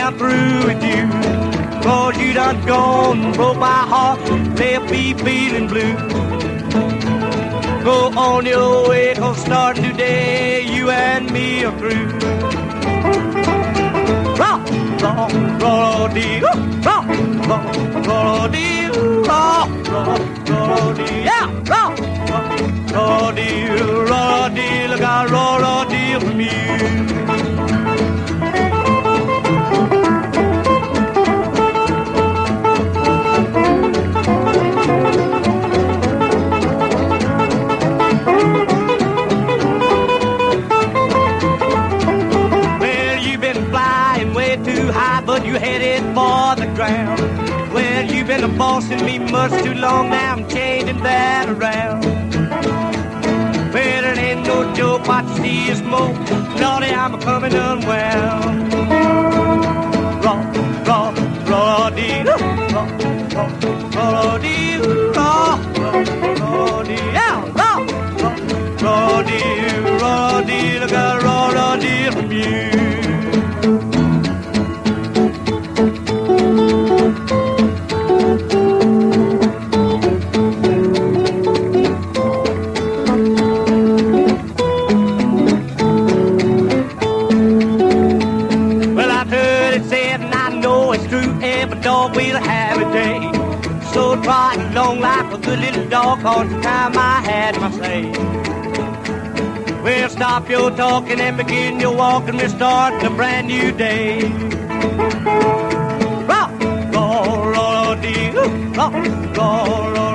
I'm through with you. Cause you done gone and broke my heart, left me feeling blue. Go on your way, cause starting today, you and me are through. Rock, rock, rock, dee, rock, rock, rock, dee, rock, rock, rock, dee, yeah, rock, rock, rock, dee, rock, dee, look out, rock, rock, dee from you. But you headed for the ground. Well, you've been bossing me much too long. Now I'm changing that around. Well, it ain't no joke what you see is smoke. Lordy, I'm coming unwell. Raw, raw, raw, dee, raw, raw, raw, dee, raw, raw, dee, yeah, raw, raw, dee, look at raw, dee from you. Dog will have a day. So trot along like a good little dog, cause the time I had my say. Well, stop your talking and begin your walking. We're starting a brand new day. Rock, roll, roll, dee, rock, roll, roll.